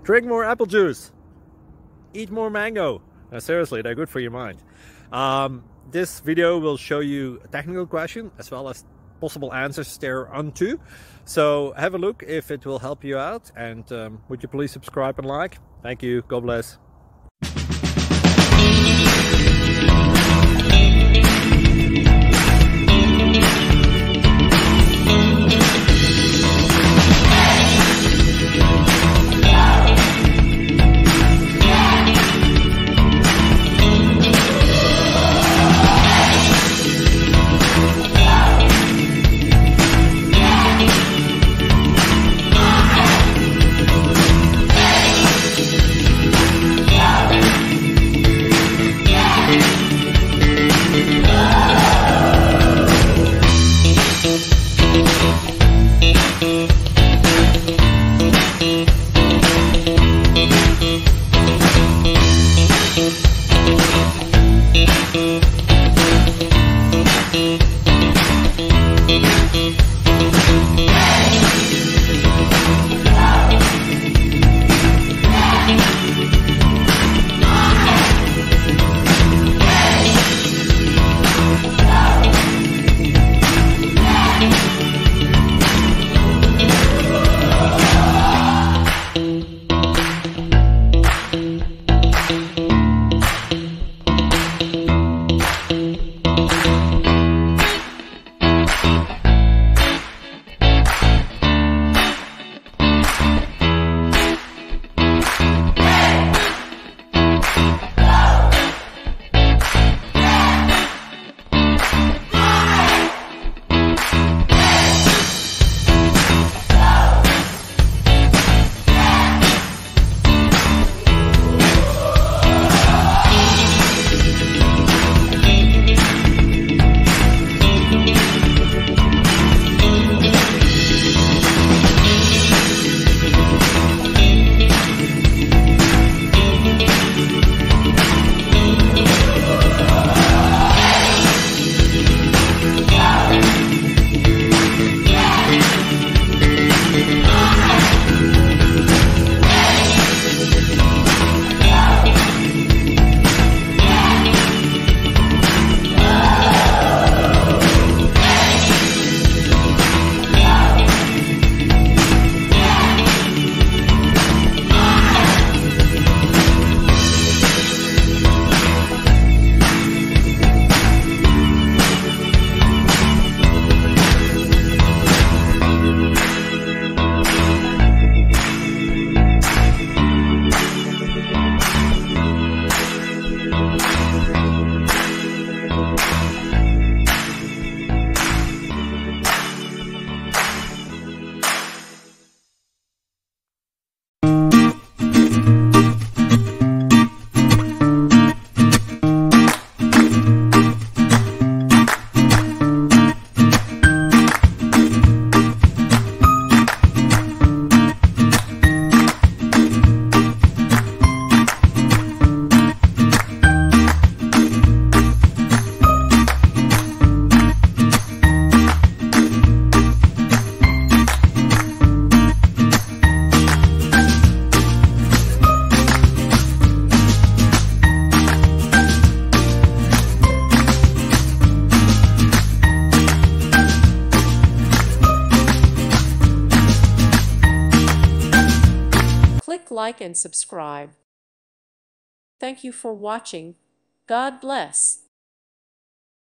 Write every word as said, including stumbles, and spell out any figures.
Drink more apple juice. Eat more mango. No, seriously, they're good for your mind. Um, this video will show you a technical question as well as possible answers thereunto. So have a look if it will help you out, and um, would you please subscribe and like? Thank you. God bless. Click like and subscribe. Thank you for watching. God bless.